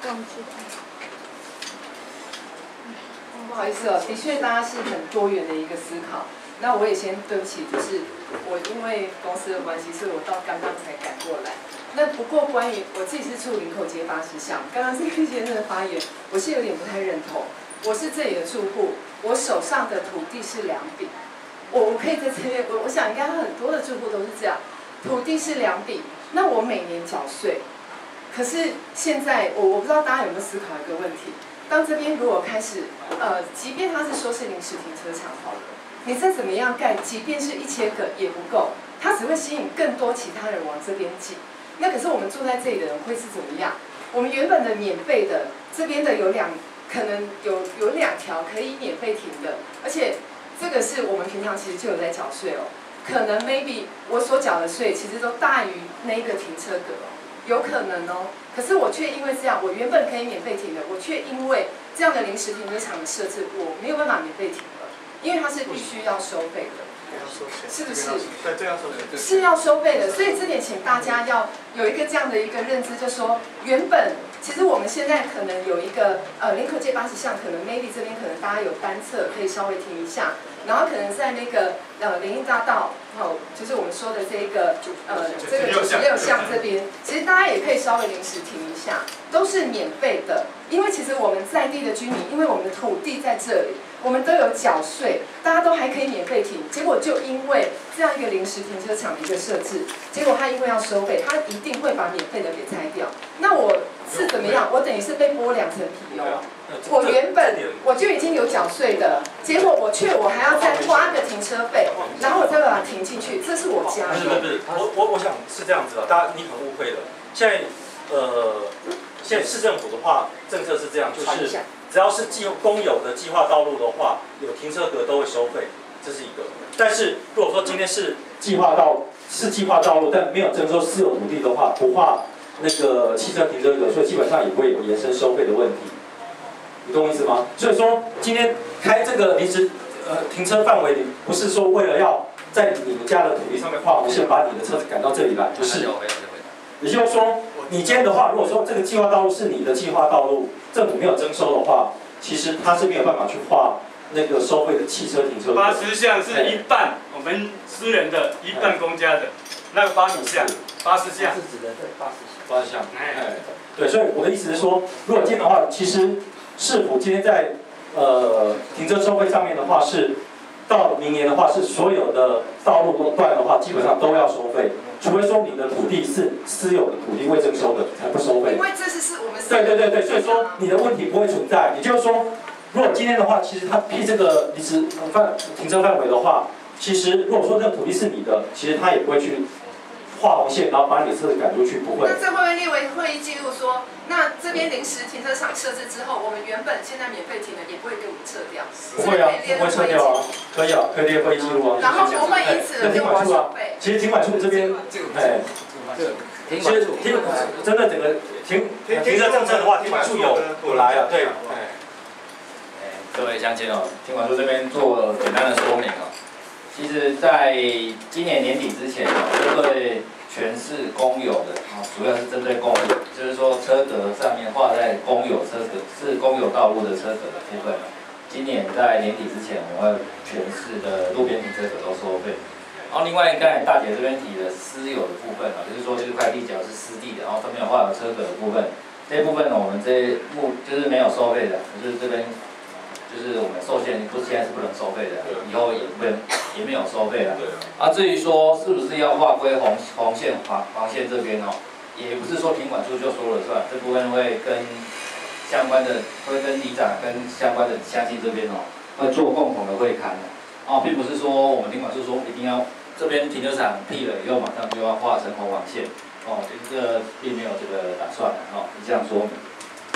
不好意思哦，的确大家是很多元的一个思考。那我也先对不起，就是我因为公司的关系，所以我到刚刚才赶过来。那不过关于我自己是住林口街80巷，刚刚这个先生的发言，我是有点不太认同。我是这里的住户，我手上的土地是2笔，我可以在这边，我想应该很多的住户都是这样，土地是2笔，那我每年缴税。可是现在我不知道大家有没有思考一个问题，当这边如果开始即便他是说是临时停车场好了，你再怎么样盖，即便是1000个也不够，它只会吸引更多其他人往这边挤。那可是我们住在这里的人会是怎么样？我们原本的免费的这边的可能有2条可以免费停的，而且这个是我们平常其实就有在缴税哦。可能 maybe 我所缴的税其实都大于那个停车格哦，有可能哦。可是我却因为这样，我原本可以免费停的，我却因为这样的临时停车场的设置，我没有办法免费停了，因为它是必须要收费的。是不是？ 对，这样收费。 是要收费的，所以这点请大家要有一个这样的一个认知，就说原本其实我们现在可能有一个林口街80巷，可能 maybe 这边可能大家有单侧可以稍微停一下，然后可能在那个联谊大道，就是我们说的这个这个96巷这边，其实大家也可以稍微临时停一下，都是免费的，因为其实我们在地的居民，因为我们的土地在这里。我们都有缴税，大家都还可以免费停，结果就因为这样一个临时停车场的一个设置，结果他因为要收费，他一定会把免费的给拆掉。那我是怎么样？我等于是被剥2层皮哦。我原本我就已经有缴税的，结果我还要再花个停车费，然后我再把它停进去，这是我家。 不是，我想是这样子的，大家你可能误会了。现在市政府的话，政策是这样，就是。只要是公有的计划道路的话，有停车格都会收费，这是一个。但是如果说今天是计划道路，但没有征收私有土地的话，不划那个汽车停车格，所以基本上也不会有延伸收费的问题。你懂我意思吗？所以说今天开这个临时停车范围里，不是说为了要在你们家的土地上面画红线，把你的车子赶到这里来，不是。也就是说，你今天的话，如果说这个计划道路是你的计划道路，政府没有征收的话，其实它是没有办法去划那个收费的汽车停车格。 80巷是一半我们私人的，一半公家的，那个80巷，80巷。 是指的对80巷。对，所以我的意思是说，如果今天的话，其实市府今天在停车收费上面的话是。到明年的话，是所有的道路段的话，基本上都要收费，除非说你的土地是私有的土地未征收的，才不收费。 因为这是我们对，所以说你的问题不会存在。也就是说，如果今天的话，其实他批这个临时停车范围的话，其实如果说这个土地是你的，其实他也不会去画红线，然后把你的车子赶出去，不会。 那这会不会列为会议记录说，那这边临时停车场设置之后，我们原本现在免费停的也不会给我们撤掉？ 不会啊，不会撤掉啊，可以啊，可以列会议记录啊。 然后不会因此就我收费。 其实停管处这边，其实真的整个停车政策的话，停管处有来啊，对。 各位乡亲哦，停管处这边做简单的说明哦。其实，在今年年底之前哦，针对全市公有的啊，主要是针对公有，就是说车格上面画在公有车格是公有道路的车格的部分。今年在年底之前，我们会全市的路边停车格都收费。然后另外刚才大姐这边提的私有的部分啊，就是说这块地角是私地的，然后上面有画有车格的部分，这一部分呢，我们就是没有收费的，就是这边。就是我们受限，不是现在是不能收费的，以后也没有收费了。啊，至于说是不是要划归黄线这边哦，也不是说停管处就说了算，这部分会跟相关的，会跟里长跟相关的乡亲这边哦，会做共同的会勘的。哦，并不是说我们停管处说一定要这边停车场辟了以后马上就要画成红网线，哦，这个并没有这个打算的哦，是这样说明。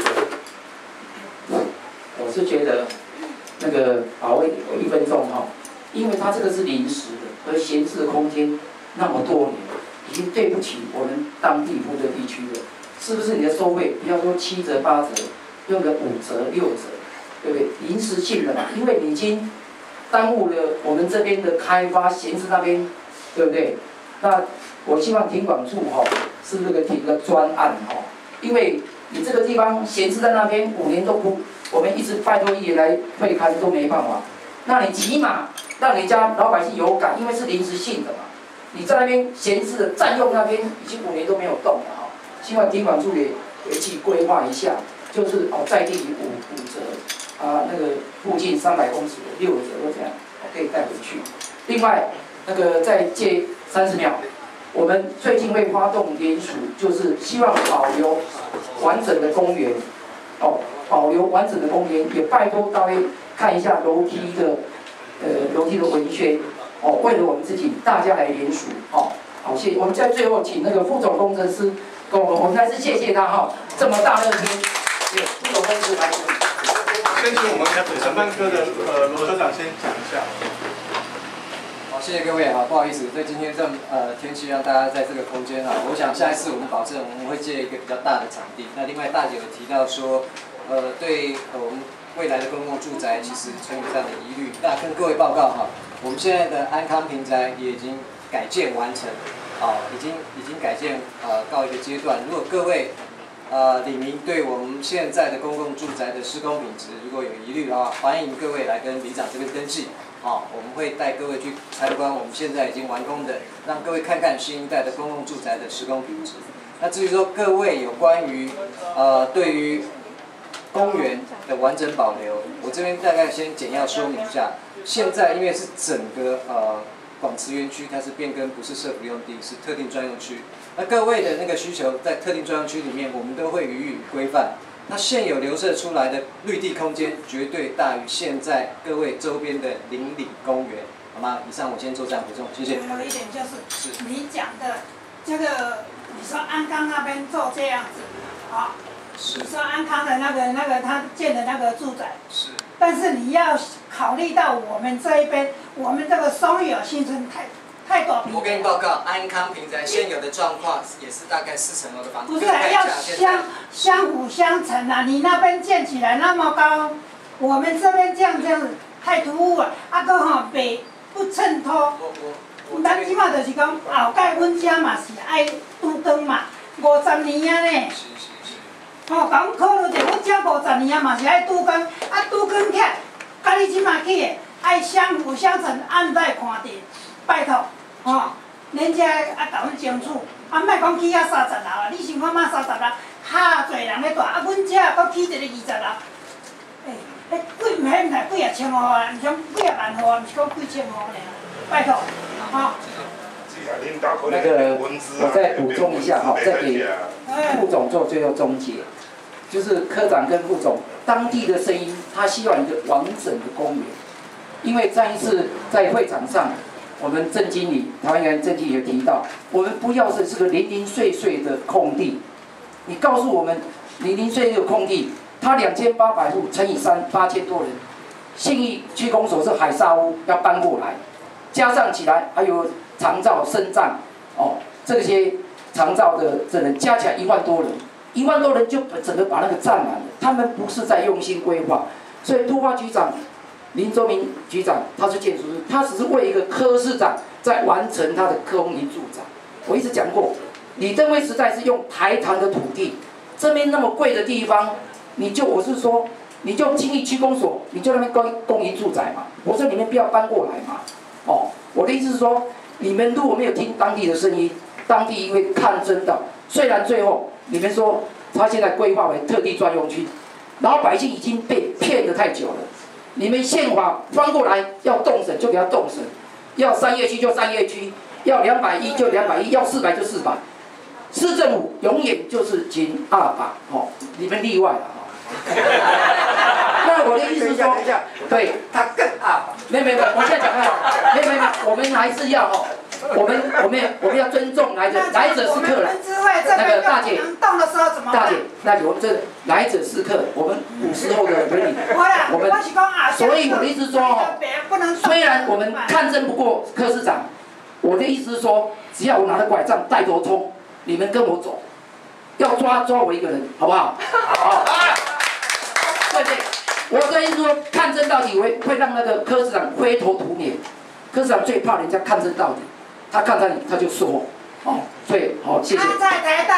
我是觉得。那个把握1分钟哈，因为它这个是临时的，而闲置的空间那么多年，已经对不起我们当地或者地区了。是不是你的收费不要说7折8折，用个5折6折，对不对？临时性的嘛，因为你已经耽误了我们这边的开发，闲置那边，对不对？那我希望停管处哈，是那个停个专案哈，因为你这个地方闲置在那边5年都不，我们一直拜托议员来会勘都没办法。那你起码让人家老百姓有感，因为是临时性的嘛。你在那边闲置的占用那边已经5年都没有动了哈。希望地管处也回去规划一下，就是在地5折啊，那个附近300公尺的6折或这样，可以带回去。另外那个再借30秒。我们最近会发动联署，就是希望保留完整的公园，保留完整的公园，也拜托各位看一下楼梯的文宣，为了我们自己大家来联署，好，谢谢。我们在最后请那个副总工程师跟我们还是谢谢他哈，这么大热天，副总工程师来。 先请我们承办科的罗科长先讲一下。 好，谢谢各位啊，不好意思，对今天这天气让大家在这个空间啊，我想下一次我们保证我们会借一个比较大的场地。那另外大姐有提到说，对我们未来的公共住宅其实存有这样的疑虑。那跟各位报告哈，我们现在的安康平宅也已经改建完成，已经改建告一个阶段。如果各位里民对我们现在的公共住宅的施工品质如果有疑虑的话，欢迎各位来跟里长这边登记。我们会带各位去参观我们现在已经完工的，让各位看看新一代的公共住宅的施工品质。那至于说各位有关于对于公园的完整保留，我这边大概先简要说明一下。现在因为是整个广慈园区，它是变更，不是社福用地，是特定专用区。那各位的那个需求在特定专用区里面，我们都会予以规范。那现有流射出来的绿地空间绝对大于现在各位周边的邻里公园，好吗？以上我先做这样补充，谢谢。 还有一点就是你讲的这个，你说安康那边做这样子， 是。 你说安康的那个他建的那个住宅， 是。 但是你要考虑到我们这一边，我们这个松友新村太多。 我给你报告，安康平宅现有的状况也是大概4层楼的房子。 不是，要相辅相成啊！你那边建起来那么高，我们这边这样子太突兀了，搁北不衬托。咱即马就是讲后盖阮家嘛是爱拄光嘛，50年啊呢。讲考虑着阮家50年啊嘛是爱拄光，拄光起来，甲你即马起的爱相辅相成，按在看着，拜托。恁遮甲阮争取，莫讲起30楼啊！你想看嘛30楼，哈侪人咧住，阮遮搁起一个20楼，迄唔来几啊千户啊，唔像几啊万户啊，毋是讲几千户尔，拜托， 那个我再补充一下再给副总做最后终结，就是科长跟副总当地的声音，他希望一个完整的公园，因为上一次在会场上。我们郑经理，台湾园郑经理有提到，我们不要的是个零零碎碎的空地。你告诉我们，零零碎碎的空地，它2800户乘以3，8000多人。信义区公所是海沙屋要搬过来，加上起来还有长照、身障，这些长照的人加起来1万多人，1万多人就整个把那个占满了。他们不是在用心规划，所以都发局长。林周明局长他是建筑师，他只是为一个柯市长在完成他的公营住宅。我一直讲过，李登辉时代是用台糖的土地，这边那么贵的地方，我是说，你就信义区公所，你就那边公营住宅嘛，我说你们不要搬过来嘛。我的意思是说，你们如果没有听当地的声音，当地因为看真的，虽然最后你们说他现在规划为特地专用区，老百姓已经被骗得太久了。你们宪法翻过来要动审就给他动审，要3业区就3业区，要210就210，要400就400。市政府永远就是仅200，你们例外了那我的意思是说，对，他更200。没，我现在讲没，我们还是要我们要尊重来者是客人。那个大姐，我们这来者是客，我们古时候的伦理，所以我的意思是说虽然我们看争不过柯市长，我的意思是说，只要我拿着拐杖带头冲，你们跟我走，要抓我一个人，好不好？好，对，我的意思说，看争到底会让那个柯市长灰头土脸，柯市长最怕人家看争到底。他看到你，他就说，所以谢谢。 他在台大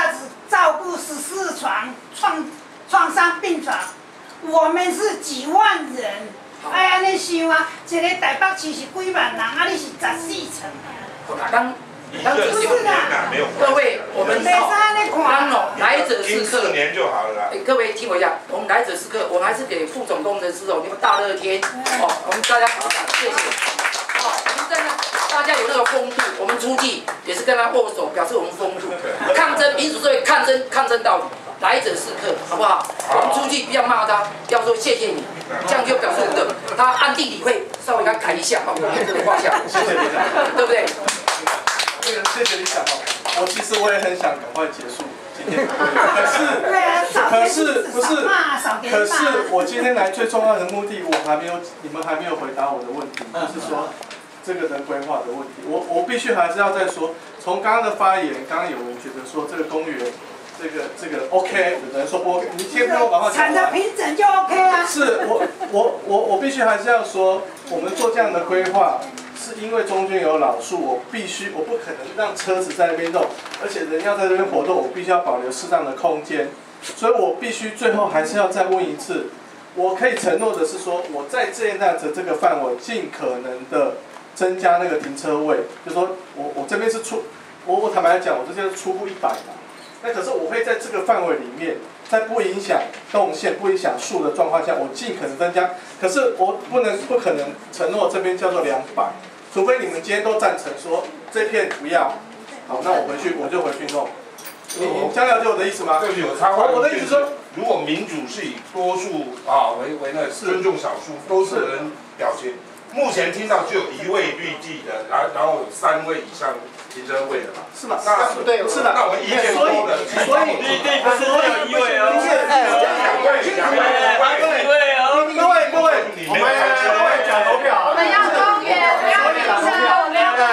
照顾14床创伤病床，我们是几万人。哎呀，你想啊，一个台北市是几万人，啊，你是14层。 当不是的， 各位，我们来者是客 4年就好了啦。 各位听我一下，我们来者是客，我们还是给副总工程师哦，你们大热天哦，我们大家鼓掌，谢谢。哦，我们在那，大家有那个风度，我们出去也是跟他握手，表示我们风度。抗争民主社会，抗争到底，来者是客，好不好？我们出去不要骂他，要说谢谢你，这样就表示我们的他暗地里会稍微给他砍一下，好，这个画像，对不对？ 谢谢你讲哦，其实我也很想赶快结束今天的会议，可是我今天来最重要的目的，你们还没有回答我的问题，就是说这个人规划的问题，我必须还是要再说，从刚刚的发言，刚刚有人觉得说这个公园。这个 OK， 有人说不 OK， 你先不用把话讲完。 产的平整就 OK 啊。 是我必须还是要说，我们做这样的规划，是因为中间有老树，我不可能让车子在那边动，而且人要在这边活动，我必须要保留适当的空间，所以我必须最后还是要再问一次，我可以承诺的是说，我在这样的这个范围，尽可能的增加那个停车位，就是说我这边是我坦白讲，我这边是初步100嘛。那可是我会在这个范围里面，在不影响动线、不影响树的状况下，我尽可能增加。可是我不可能承诺这边叫做200，除非你们今天都赞成说这片不要。好，那我就回去弄。你这样了解我的意思吗？ 对，有插话。 我的意思说， 如果民主是以多数为那尊重少数，都是人表决。目前听到只有1位绿地的，然后有3位以上停车位的嘛？是吗？那不对，是的。那我们意见多的， 所以绿地不是只有1位哦，2位哦。 各位，我们各位讲投票。 我们要公园，不要停车，我们要公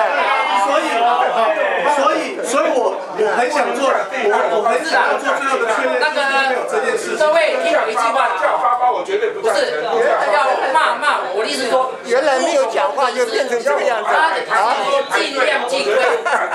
园。 所以我很想做，我很想要做最后的确认，没有这件事情。 各位听我一句话， 叫发包我绝对不赞成。 不是要骂我的意思是说， 原来没有讲话就变成这个样子。 尽量尽规。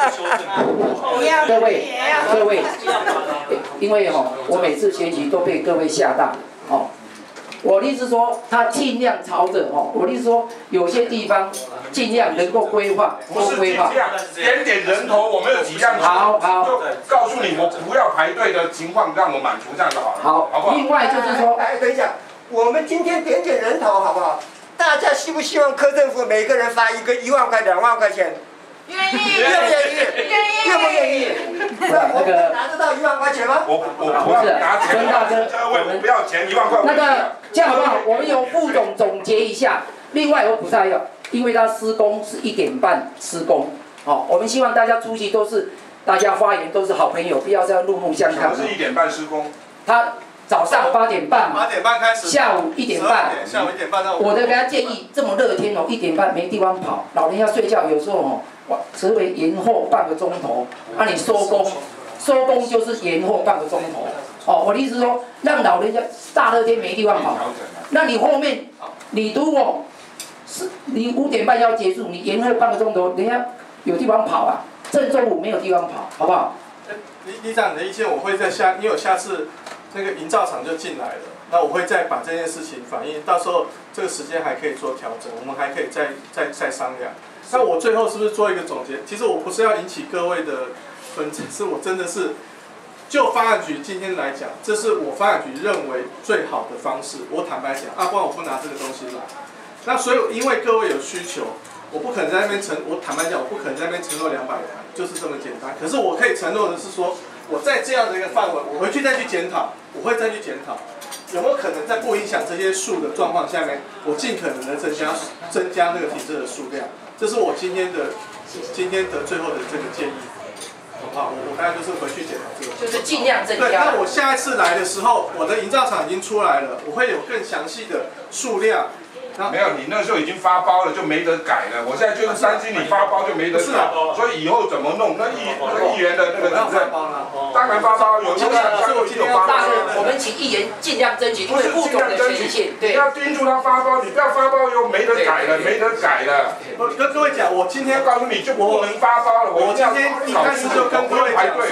各位，因为我每次选举都被各位吓大哦。我的意思说，他尽量朝着我的意思说，有些地方尽量能够规划，多规划。 点人头，我们有几样， 好， 就告诉你，我不要排队的情况，让我满足这样就好了。好不好？ 另外就是说， 哎，等一下，我们今天点人头好不好？大家希不希望柯政府每个人发1万块、2万块钱？ 愿意， 愿不愿意？那个拿得到1万块钱吗？ 我不要拿钱，我不要钱，1万块。 那个这样好不好？我们由副总结一下。另外我补充一个，因为他施工是1点半施工，我们希望大家出席都是大家发言都是好朋友，不要这样怒目相看。 什么是1点半施工？ 他早上8点半嘛， 开始， 下午1点半， 下午1点半到。 我的给他建议，这么热天1点半没地方跑，老人家睡觉有时候只会延后半个钟头，你收工就是延后半个钟头。我的意思是说，让老人家大热天没地方跑，那你后面你如果你5点半要结束，你延后半个钟头，人家有地方跑啊，正中午没有地方跑，好不好？ 李长你的意见我会在因为下次那个营造厂就进来了，那我会再把这件事情反映，到时候这个时间还可以做调整，我们还可以再商量。那我最后是不是做一个总结？其实我不是要引起各位的纷争，是我真的是就发案局今天来讲，这是我发案局认为最好的方式。我坦白讲，不然我不拿这个东西来。那所以因为各位有需求，我不可能在那边我坦白讲，我不可能在那边承诺200台，就是这么简单。可是我可以承诺的是说，我在这样的一个范围，我回去再去检讨，我会再去检讨，有没有可能在不影响这些树的状况下面，我尽可能的增加那个停车的数量。这是我今天的最后的这个建议，好不好？我大概就是回去检讨这个， 就是尽量增加。 对，那我下一次来的时候，我的营造厂已经出来了，我会有更详细的数量。 没有，你那时候已经发包了，就没得改了。我现在就是担心你发包就没得改，所以以后怎么弄？那议员的那个责任，当然发包有影响，所以我今天要大哥，我们请议员尽量争取，因为副总的权限，对。 你要盯住他发包，你不要发包又没得改了，没得改了。 我跟各位讲，我今天告诉你就不能发包了。 我今天一开始就跟各位讲说，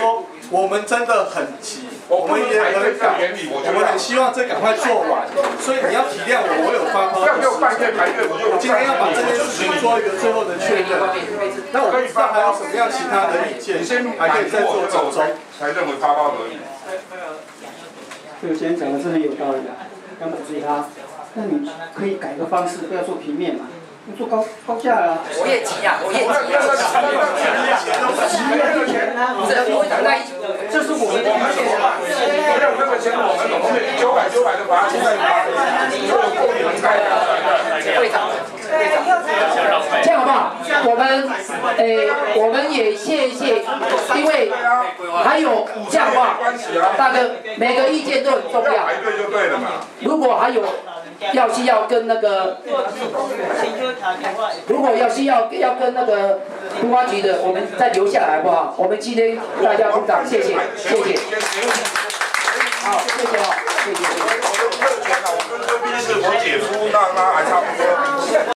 我们真的很急，我们也很赶，我们很希望这赶快做完，所以你要体谅我有发包的时间。我今天要把这件事情做一个最后的确认。那我不知道还有什么样其他的意见，还可以再做走中。 才认为发包合理。 这个先生讲的真的有道理啊，要满足他。那你可以改个方式，不要做平面嘛，你做高架啊。 我也急啊，我也急啊。 这是我们的意见啊。 那个钱我们900的把它现在会长。这样好不好？我们也谢谢，因为还有这样的话，大哥每个意见都很重要。如果还有要是要跟那个，如果要是要跟那个都发局的，我们再留下来好不好？我们今天大家鼓掌，谢谢，谢谢。好，谢谢哦，谢谢。 我跟这边是我姐夫，那